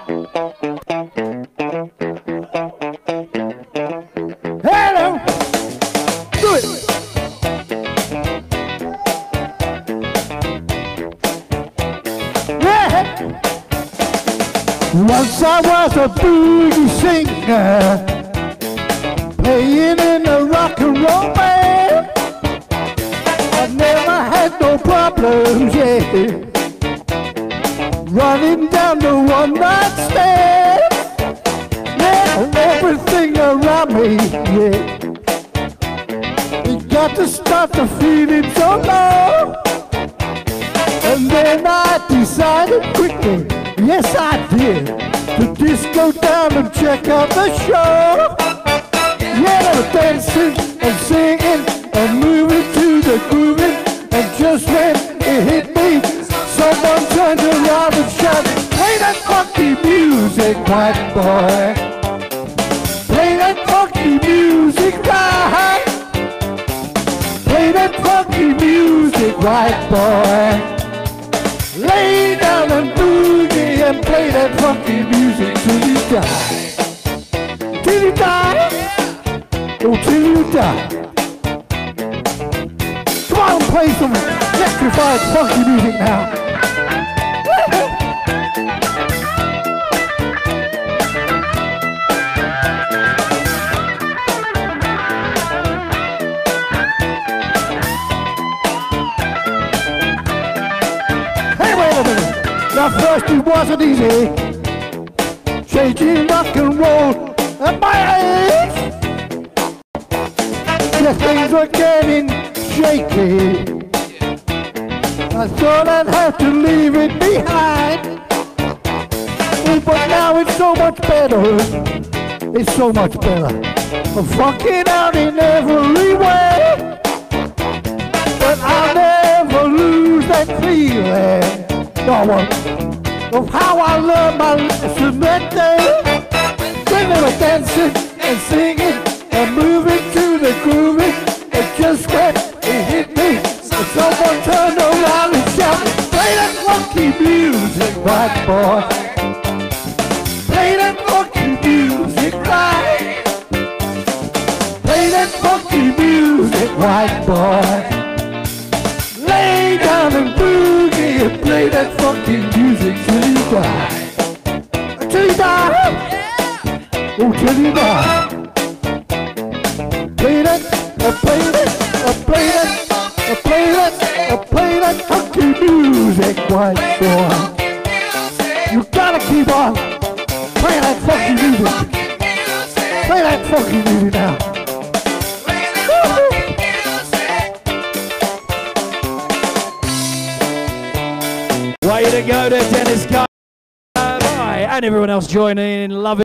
Hello. Do it. Yeah. Once I was a boogie singer, playing in a rock and roll band. I never had no problems, yeah, running down the one-night stand. Yeah, everything around me, yeah, it got to stop the feeling so low. And then I decided quickly, yes I did, to just go down and check out the show. Yeah, they were dancing and singing and moving to the grooving, and just when it hit me, someone turned around and shouted, play that funky music, white boy. Play that funky music, right? Play that funky music, white boy. Lay down and boogie and play that funky music till you die. Till you die. Oh, till you die. Come on, play some electrified funky music now. Hey, wait a minute. Now first it wasn't easy, changing rock and roll at my age. Yeah, things were getting shaky. I thought I'd have to leave it behind. Oh, but now it's so much better. It's so much better. I'm funking out in every way, but I'll never lose that feeling. No, I won't. Of how I learned my lesson that day. When they were dancing and singing and moving to the grooving, and just when it hit me, someone turned around and shouted, play that funky music, white boy. Play that funky music, right? Play that funky music, white boy. Lay down and boogie and play that funky music till you die. Till you die. Oh, till you die. Play that, play that, play that, play that, play that funky music, white boy. You gotta keep on playing that funky music. Play that funky music now. Way to go there, Dennis Guy. And everyone else joining in, love it.